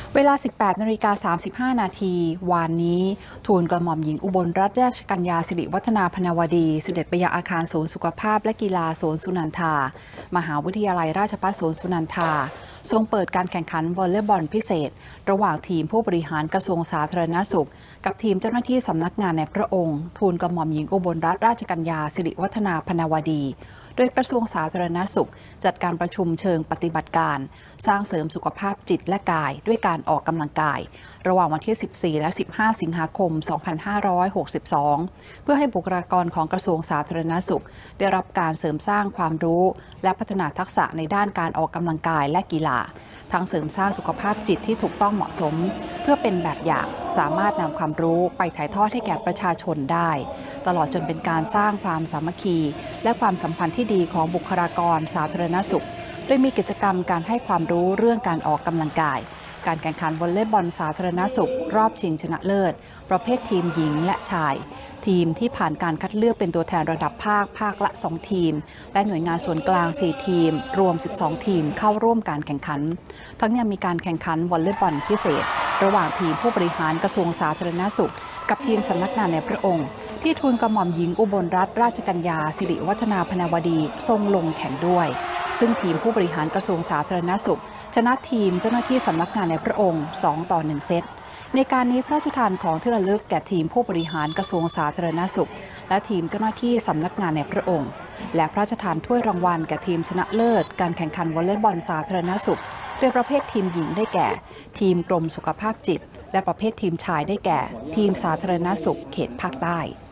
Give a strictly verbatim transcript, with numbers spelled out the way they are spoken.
เวลา สิบแปดนาฬิกาสามสิบห้า นาทีวานนี้ทูลกระหม่อมหญิงอุบลรัตนราชกัญญาสิริวัฒนาพนวดีเสด็จไปยังอาคารศูนย์สุขภาพและกีฬาสวนสุนันทามหาวิทยาลัยราชภัฏสวนสุนันทาทรงเปิดการแข่งขันวอลเลย์บอลพิเศษระหว่างทีมผู้บริหารกระทรวงสาธารณสุขกับทีมเจ้าหน้าที่สำนักงานในพระองค์ทูลกระหม่อมหญิงอุบลรัตนราชกัญญาสิริวัฒนาพนวดีโดยกระทรวงสาธารณสุขจัดการประชุมเชิงปฏิบัติการสร้างเสริมสุขภาพจิตและกายด้วยการออกกำลังกายระหว่างวันที่ สิบสี่ และ สิบห้า สิงหาคม สองพันห้าร้อยหกสิบสอง เพื่อให้บุคลากรของกระทรวงสาธารณสุขได้รับการเสริมสร้างความรู้และพัฒนาทักษะในด้านการออกกำลังกายและกีฬาทั้งเสริมสร้างสุขภาพจิตที่ถูกต้องเหมาะสมเพื่อเป็นแบบอย่างสามารถนำความรู้ไปถ่ายทอดให้แก่ประชาชนได้ตลอดจนเป็นการสร้างความสามัคคีและความสัมพันธ์ที่ดีของบุคลากรสาธารณสุขโดยมีกิจกรรมการให้ความรู้เรื่องการออกกำลังกายการแข่งขันวอลเลย์บอลสาธารณสุขรอบชิงชนะเลิศประเภททีมหญิงและชายทีมที่ผ่านการคัดเลือกเป็นตัวแทนระดับภาคภาคละสองทีมและหน่วยงานส่วนกลางสี่ทีมรวมสิบสองทีมเข้าร่วมการแข่งขันทั้งยังมีการแข่งขันวอลเลย์บอลพิเศษระหว่างทีมผู้บริหารกระทรวงสาธารณสุขกับทีมสำนักงานในพระองค์ที่ทูลกระหม่อมหญิงอุบลรัตนราชกัญญาสิริวัฒนาพนวดีทรงลงแข่งด้วยซึ่งทีมผู้บริหารกระทรวงสาธารณสุขชนะทีมเจ้าหน้าที่สำนักงานในพระองค์สองต่อหนึ่งเซตในการนี้พระราชทานของที่ระลึกแก่ทีมผู้บริหารกระทรวงสาธารณสุขและทีมเจ้าหน้าที่สำนักงานในพระองค์และพระราชทานถ้วยรางวัลแก่ทีมชนะเลิศการแข่งขันวอลเลย์บอลสาธารณสุขโดยประเภททีมหญิงได้แก่ทีมกรมสุขภาพจิตและประเภททีมชายได้แก่ทีมสาธารณสุขเขตภาคใต้